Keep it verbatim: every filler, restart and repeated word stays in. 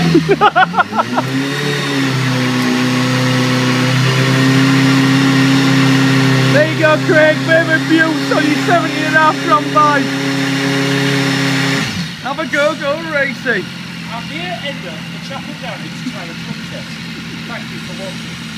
There you go, Craig, bit of abuse on your seventeen and a half grand bike. Have a go, go racing. I'm here, Ender, the Chapel Garage, trying to contest. Thank you for watching.